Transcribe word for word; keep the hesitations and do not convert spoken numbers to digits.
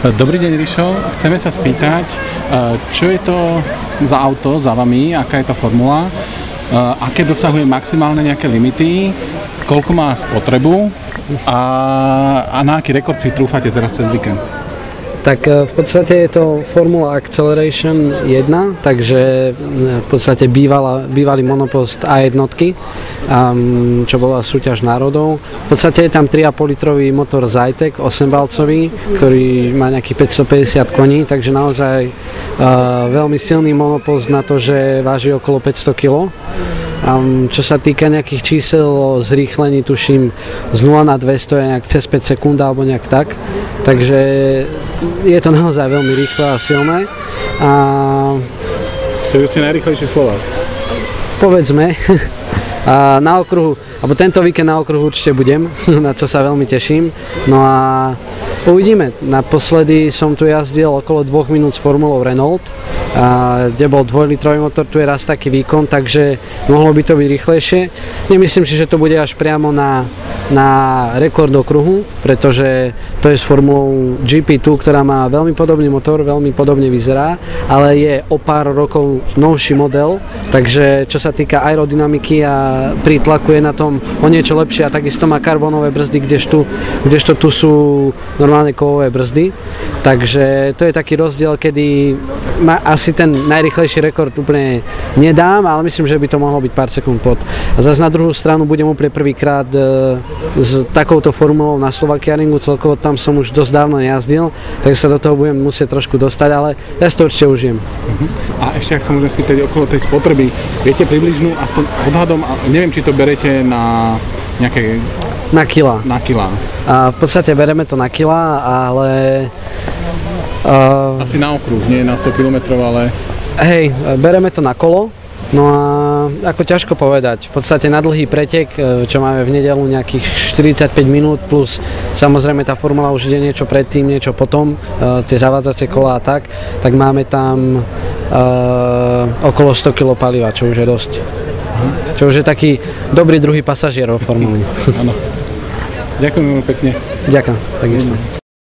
Dobrý deň, Rišo. Chceme sa spýtať, čo je to za auto za vami, aká je to formula, aké dosahuje maximálne nejaké limity, koľko má spotrebu a, a na aký rekord si trúfate teraz cez víkend? Tak v podstate je to Formula Acceleration jedna, takže v podstate bývala, bývalý monopost á jedna, um, čo bola súťaž národov. V podstate je tam tri a pol litrový motor Zytek, osemvalcový, ktorý má nejakých päťstopäťdesiat koní, takže naozaj uh, veľmi silný monopost na to, že váži okolo päťsto kilogramov. Um, čo sa týka nejakých čísel o zrýchlení, tuším z nula na dvesto je nejak cez päť sekúnd alebo nejak tak, takže je to naozaj veľmi rýchle a silné. A... To ste najrýchlejší Slovák? Povedzme. A na okruhu, alebo tento víkend na okruhu určite budem, na čo sa veľmi teším. No a uvidíme. Naposledy som tu jazdil okolo dvoch minút s formulou Renault, a kde bol dvojlitrový motor, tu je raz taký výkon, takže mohlo by to byť rýchlejšie. Nemyslím si, že to bude až priamo na, na rekord okruhu, pretože to je s formulou gé pé dva, ktorá má veľmi podobný motor, veľmi podobne vyzerá, ale je o pár rokov novší model, takže čo sa týka aerodynamiky a pri tlaku je na tom o niečo lepšie a takisto má karbonové brzdy, kdežto, kdežto tu sú normálne kovové brzdy. Takže to je taký rozdiel, kedy ma asi ten najrýchlejší rekord úplne nedám, ale myslím, že by to mohlo byť pár sekúnd pod. A zase na druhú stranu budem úplne prvýkrát e, s takouto formulou na Slovakiaringu, celkovo tam som už dosť dávno nejazdil, tak sa do toho budem musieť trošku dostať, ale ja si to určite užijem. Uh-huh. A ešte, ak sa môžem spýtať okolo tej spotreby, viete približnú, aspoň odhadom, neviem, či to berete na nejaké... Na kila. Na kila. A v podstate bereme to na kila, ale... Uh, Asi na okruh, nie na sto kilometrov, ale... Hej, bereme to na kolo, no a ako ťažko povedať, v podstate na dlhý pretek, čo máme v nedeľu nejakých štyridsaťpäť minút, plus samozrejme tá formula už ide niečo predtým, niečo potom, uh, tie zavádzacie kola a tak, tak máme tam uh, okolo sto kilogramov paliva, čo už je dosť. Čo už je taký dobrý druhý pasažier vo formule. Áno. Ďakujem veľmi pekne. Ďakujem, takisto.